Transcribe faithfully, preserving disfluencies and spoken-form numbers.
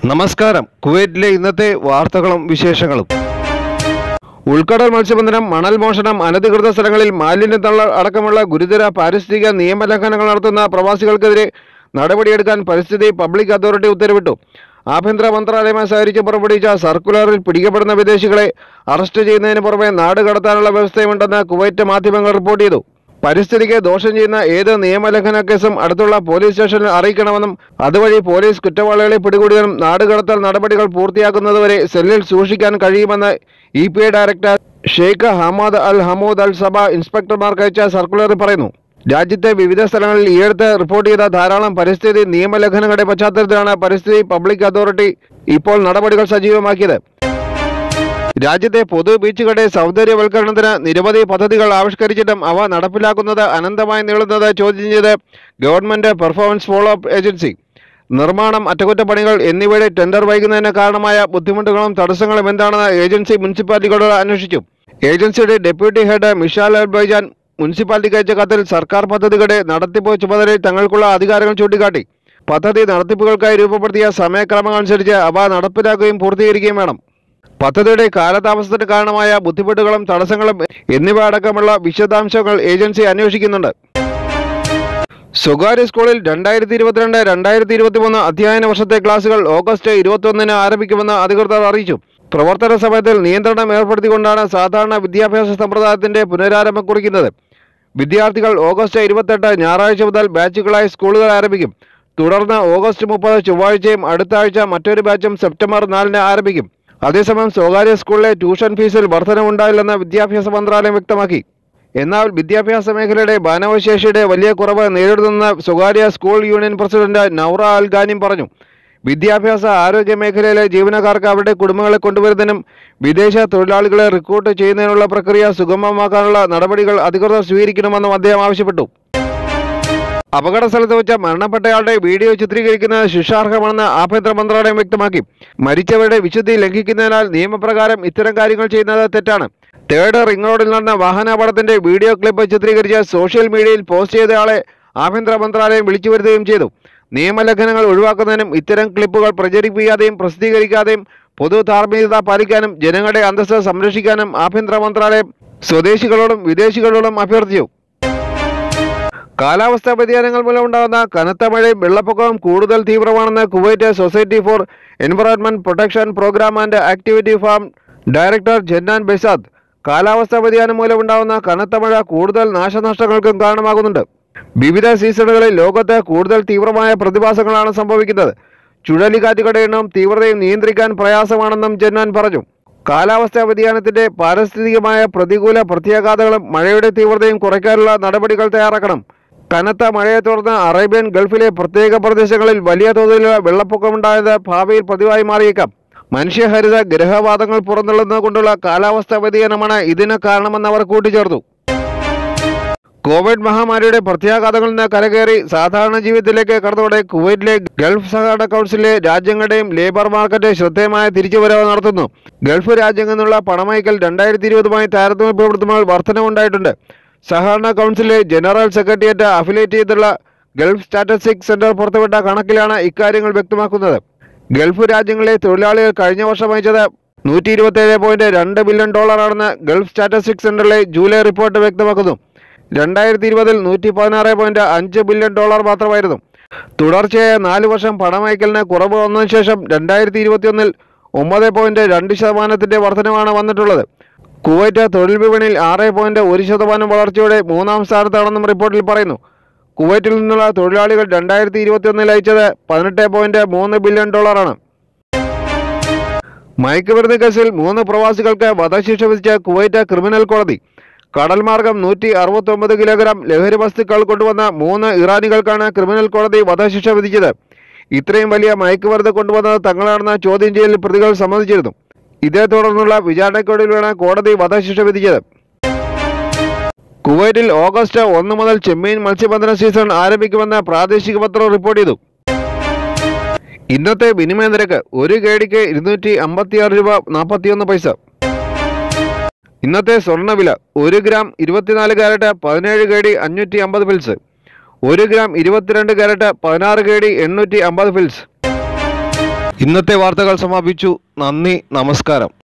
നമസ്കാരം. കുവൈറ്റിലെ ഇന്നത്തെ വാർത്തകളും വിശേഷങ്ങളും. ഉൾക്കടൽ മത്സ്യബന്ധനം, മണൽ മോഷണം, അനധികൃത സ്ഥലങ്ങളിൽ മാലിന്യം തള്ള അടക്കമുള്ള ഗുരുതര പാരിസ്ഥിതിക നിയമലംഘനങ്ങൾ നടത്തുന്ന പ്രവാസികൾക്കെതിരെ നടപടിയെടുക്കാൻ പരിസ്ഥിതി പബ്ലിക് അതോറിറ്റി ഉത്തരവിട്ടു. ആഭ്യന്തര മന്ത്രാലയവുമായി സഹകരിച്ച് പുറപ്പെടുവിച്ച സർക്കുലറിൽ പിടിക്കപ്പെടുന്ന വിദേശികളെ അറസ്റ്റ് ചെയ്യുന്നതിന് പുറമെ നാട് കടത്താനുള്ള വ്യവസ്ഥയുമുണ്ടെന്ന് കുവൈറ്റ് മാധ്യമങ്ങൾ റിപ്പോർട്ട് ചെയ്തു. പരിസ്ഥിതിക്ക് ദോഷം ചെയ്യുന്ന ഏത് നിയമലംഘന കേസും അടുത്തുള്ള പോലീസ് സ്റ്റേഷനിൽ അറിയിക്കണമെന്നും അതുവഴി പോലീസ് കുറ്റവാളികളെ പിടികൂടിയതും നാടുകടത്തൽ നടപടികൾ പൂർത്തിയാക്കുന്നതുവരെ സെല്ലിൽ സൂക്ഷിക്കാൻ കഴിയുമെന്ന് E P I director Sheikh Hamad Al Hamoud Al Sabah ഇൻസ്പെക്ടർമാർക്ക് അയച്ച സർക്കുലറിൽ പറയുന്നു. രാജ്യത്തെ വിവിധ സ്ഥലങ്ങളിൽ ഈയടുത്ത് റിപ്പോർട്ട് ചെയ്ത ധാരാളം പരിസ്ഥിതി നിയമലംഘനങ്ങളുടെ പശ്ചാത്തലത്തിലാണ് പരിസ്ഥിതി പബ്ലിക് അതോറിറ്റി ഇപ്പോൾ നടപടികൾ സജീവമാക്കിയത്. രാജ്യത്തെ പൊതു ബീച്ചുകളുടെ സൗന്ദര്യവൽക്കരണത്തിന് നിരവധി പദ്ധതികൾ ആവിഷ്കരിച്ചിട്ടും അവ നടപ്പിലാക്കുന്നത് അനന്തമായി നീളുന്നത് ചോദ്യം ചെയ്ത് government performance follow up agency നിർമ്മാണം, അറ്റകുറ്റപ്പണികൾ എന്നിവയുടെ ടെൻഡർ വൈകുന്നതിന് കാരണമായ ബുദ്ധിമുട്ടുകളും തടസ്സങ്ങളും എന്താണെന്ന് ഏജൻസി മുനിസിപ്പാലിറ്റികളോട് അന്വേഷിച്ചു. ഏജൻസിയുടെ deputy head Mishal Al Baijan മുനിസിപ്പാലിറ്റിക്ക് അയച്ച കത്തിൽ സർക്കാർ പദ്ധതികളുടെ നടത്തിപ്പ് ചുമതലയിൽ തങ്ങൾക്കുള്ള അധികാരങ്ങൾ ചൂണ്ടിക്കാട്ടി. പദ്ധതി നടത്തിപ്പുകൾക്കായി രൂപപ്പെടുത്തിയ സമയക്രമം അനുസരിച്ച് അവ നടപ്പിലാക്കുകയും പൂർത്തീകരിക്കുകയും വേണം. പദ്ധതിയുടെ കാലതാമസത്തിന് കാരണമായ ബുദ്ധിമുട്ടുകളും തടസ്സങ്ങളും എന്നിവ അടക്കമുള്ള വിശദാംശങ്ങൾ ഏജൻസി അന്വേഷിക്കുന്നുണ്ട്. സ്വകാര്യ സ്കൂളിൽ രണ്ടായിരത്തി ഇരുപത്തിരണ്ട് രണ്ടായിരത്തി ഇരുപത്തി മൂന്ന് അധ്യയന വർഷത്തെ ക്ലാസുകൾ ഓഗസ്റ്റ് ഇരുപത്തൊന്നിന് ആരംഭിക്കുമെന്ന് അധികൃതർ അറിയിച്ചു. പ്രവർത്തന സമയത്തിൽ നിയന്ത്രണം ഏർപ്പെടുത്തിക്കൊണ്ടാണ് സാധാരണ വിദ്യാഭ്യാസ സമ്പ്രദായത്തിന്റെ പുനരാരംഭം കുറിക്കുന്നത്. വിദ്യാർത്ഥികൾ ഓഗസ്റ്റ് ഇരുപത്തെട്ട് ഞായറാഴ്ച മുതൽ ബാച്ചുകളായി സ്കൂളുകൾ ആരംഭിക്കും. തുടർന്ന് ഓഗസ്റ്റ് മുപ്പത് ചൊവ്വാഴ്ചയും അടുത്ത ആഴ്ച മറ്റൊരു ബാച്ചും സെപ്റ്റംബർ നാലിന് ആരംഭിക്കും. അതേസമയം സ്വകാര്യ സ്കൂളിലെ ട്യൂഷൻ ഫീസിൽ വർധനവുണ്ടായില്ലെന്ന് വിദ്യാഭ്യാസ മന്ത്രാലയം വ്യക്തമാക്കി. എന്നാൽ വിദ്യാഭ്യാസ മേഖലയുടെ മാനവശേഷിയുടെ വലിയ കുറവ് നേരിടുന്ന സ്വകാര്യ school union president Noura Al Ghanim പറഞ്ഞു. വിദ്യാഭ്യാസ ആരോഗ്യ മേഖലയിലെ ജീവനക്കാർക്ക് അവരുടെ കുടുംബങ്ങളെ കൊണ്ടുവരുന്നതിനും വിദേശ തൊഴിലാളികളെ റിക്രൂട്ട് ചെയ്യുന്നതിനുള്ള പ്രക്രിയ സുഗമമാക്കാനുള്ള നടപടികൾ അധികൃതർ സ്വീകരിക്കണമെന്നും അദ്ദേഹം ആവശ്യപ്പെട്ടു. അപകട സ്ഥലത്ത് വെച്ച് മരണപ്പെട്ടയാളുടെ വീഡിയോ ചിത്രീകരിക്കുന്നത് ശിക്ഷാർഹമാണെന്ന് ആഭ്യന്തര മന്ത്രാലയം വ്യക്തമാക്കി. മരിച്ചവരുടെ വിശുദ്ധി ലംഘിക്കുന്നതിനാൽ നിയമപ്രകാരം ഇത്തരം കാര്യങ്ങൾ ചെയ്യുന്നത് തെറ്റാണ്. തേർഡ് റിംഗ് റോഡിൽ നടന്ന വാഹനാപകടത്തിന്റെ വീഡിയോ ക്ലിപ്പ് ചിത്രീകരിച്ച് സോഷ്യൽ മീഡിയയിൽ പോസ്റ്റ് ചെയ്തയാളെ ആഭ്യന്തര മന്ത്രാലയം വിളിച്ചു വരുത്തുകയും ചെയ്തു. നിയമലംഘനങ്ങൾ ഒഴിവാക്കുന്നതിനും ഇത്തരം ക്ലിപ്പുകൾ പ്രചരിപ്പിക്കാതെയും പ്രസിദ്ധീകരിക്കാതെയും പൊതു ധാർമ്മികത പാലിക്കാനും ജനങ്ങളുടെ അന്തസ്സ് സംരക്ഷിക്കാനും ആഭ്യന്തര മന്ത്രാലയം സ്വദേശികളോടും വിദേശികളോടും അഭ്യർത്ഥിച്ചു. കാലാവസ്ഥാ വ്യതിയാനങ്ങൾ മൂലമുണ്ടാകുന്ന കനത്ത മഴയും വെള്ളപ്പൊക്കവും കൂടുതൽ തീവ്രമാണെന്ന് Kuwait society for environment protection program and activity farm director Jannan Bezad കാലാവസ്ഥാ വ്യതിയാനം മൂലമുണ്ടാകുന്ന കനത്ത മഴ കൂടുതൽ നാശനഷ്ടങ്ങൾക്കും കാരണമാകുന്നുണ്ട്. വിവിധ സീസണുകളിൽ ലോകത്ത് കൂടുതൽ തീവ്രമായ പ്രതിഭാസങ്ങളാണ് സംഭവിക്കുന്നത്. ചുഴലിക്കാറ്റുകളുടെ എണ്ണവും തീവ്രതയും നിയന്ത്രിക്കാൻ പ്രയാസമാണെന്നും ജന്നാൻ പറഞ്ഞു. കാലാവസ്ഥാ വ്യതിയാനത്തിന്റെ പാരിസ്ഥിതികമായ പ്രതികൂല പ്രത്യാഘാതങ്ങളും മഴയുടെ തീവ്രതയും കുറയ്ക്കാനുള്ള നടപടികൾ തയ്യാറാക്കണം. കനത്ത മഴയെ തുടർന്ന് അറേബ്യൻ ഗൾഫിലെ പ്രത്യേക പ്രദേശങ്ങളിൽ വലിയ തോതിലുള്ള വെള്ളപ്പൊക്കമുണ്ടായത് ഭാവിയിൽ പതിവായി മാറിയേക്കാം. മനുഷ്യഹരിത ഗ്രഹവാതങ്ങൾ പുറന്തള്ളുന്നത് കൊണ്ടുള്ള കാലാവസ്ഥാ വ്യതിയാനമാണ് ഇതിന് കാരണമെന്ന് അവർ കൂട്ടിച്ചേർത്തു. കോവിഡ് മഹാമാരിയുടെ പ്രത്യാഘാതങ്ങളിൽ നിന്ന് കരകയറി സാധാരണ ജീവിതത്തിലേക്ക് കടന്നതോടെ കുവൈറ്റിലെ ഗൾഫ് സഹകരണ കൗൺസിലിലെ രാജ്യങ്ങളുടെയും ലേബർ മാർക്കറ്റ് ശ്രദ്ധേയമായ തിരിച്ചുവരവ് നടത്തുന്നു. ഗൾഫ് രാജ്യങ്ങളിൽ നിന്നുള്ള പണമയക്കൽ രണ്ടായിരത്തി ഇരുപതുമായി താരതമ്യപ്പെടുത്തുമ്പോൾ വർധനവുണ്ടായിട്ടുണ്ട്. സഹകരണ കൗൺസിലിലെ ജനറൽ സെക്രട്ടേറിയറ്റ് അഫിലിയേറ്റ് ചെയ്തുള്ള ഗൾഫ് സ്റ്റാറ്റിസ്റ്റിക്സ് സെന്റർ പുറത്തുവിട്ട കണക്കിലാണ് ഇക്കാര്യങ്ങൾ വ്യക്തമാക്കുന്നത്. ഗൾഫ് രാജ്യങ്ങളിലെ തൊഴിലാളികൾ കഴിഞ്ഞ വർഷം അയച്ചത് നൂറ്റി ഇരുപത്തി ഏഴ് പോയിന്റ് രണ്ട് ബില്യൺ ഡോളറാണെന്ന് ഗൾഫ് സ്റ്റാറ്റിസ്റ്റിക്സ് സെന്ററിലെ ജൂലൈ റിപ്പോർട്ട് വ്യക്തമാക്കുന്നു. രണ്ടായിരത്തി ഇരുപതിൽ നൂറ്റി പതിനാറ് പോയിന്റ് അഞ്ച് ബില്യൺ ഡോളർ മാത്രമായിരുന്നു. തുടർച്ചയായ നാല് വർഷം പണമയക്കലിന് കുറവ് വന്നതിനു ശേഷം രണ്ടായിരത്തി ഇരുപത്തിയൊന്നിൽ ഒമ്പത് പോയിന്റ് രണ്ട് ശതമാനത്തിന്റെ വർധനമാണ് വന്നിട്ടുള്ളത്. കുവൈറ്റ് തൊഴിൽ വിപണിയിൽ ആറ് പോയിന്റ് ഒരു ശതമാനം വളർച്ചയോടെ മൂന്നാം സ്ഥാനത്താണെന്നും റിപ്പോർട്ടിൽ പറയുന്നു. കുവൈറ്റിൽ നിന്നുള്ള തൊഴിലാളികൾ രണ്ടായിരത്തി ഇരുപത്തിയൊന്നിൽ അയച്ചത് പതിനെട്ട് പോയിന്റ് മൂന്ന് ബില്യൺ ഡോളറാണ്. മയക്കുമരുന്ന് കേസിൽ മൂന്ന് പ്രവാസികൾക്ക് വധശിക്ഷ വിധിച്ച കുവൈറ്റ് ക്രിമിനൽ കോടതി. കടൽ മാർഗം നൂറ്റി അറുപത്തി ഒമ്പത് കിലോഗ്രാം ലഹരി വസ്തുക്കൾ കൊണ്ടുവന്ന മൂന്ന് ഇറാനികൾക്കാണ് ക്രിമിനൽ കോടതി വധശിക്ഷ വിധിച്ചത്. ഇത്രയും വലിയ മയക്കുമരുന്ന് കൊണ്ടുവന്നത് തങ്ങളാണെന്ന് ചോദ്യം ചെയ്യലിൽ പ്രതികൾ സമ്മതിച്ചിരുന്നു. ഇതേ തുടർന്നുള്ള വിചാരണയ്ക്കൊടുവിലാണ് കോടതി വധശിക്ഷ വിധിച്ചത്. കുവൈറ്റിൽ ഓഗസ്റ്റ് ഒന്ന് മുതൽ ചെമ്മീൻ മത്സ്യബന്ധന സീസൺ ആരംഭിക്കുമെന്ന് പ്രാദേശിക പത്രം റിപ്പോർട്ട് ചെയ്തു. ഇന്നത്തെ വിനിമയ നിരക്ക് ഒരു കേടിക്ക് ഇരുന്നൂറ്റി അമ്പത്തിയാറ് രൂപ നാൽപ്പത്തിയൊന്ന് പൈസ. ഇന്നത്തെ സ്വർണ്ണവില ഒരു ഗ്രാം ഇരുപത്തിനാല് കാരറ്റ് പതിനേഴ് കേടി അഞ്ഞൂറ്റി അമ്പത് ഫിൽസ്, ഒരു ഗ്രാം ഇരുപത്തിരണ്ട് കാരറ്റ് പതിനാറ് കേടി എണ്ണൂറ്റി അമ്പത് ഫിൽസ്. ഇന്നത്തെ വാർത്തകൾ സമാപിച്ചു. നന്ദി, നമസ്കാരം.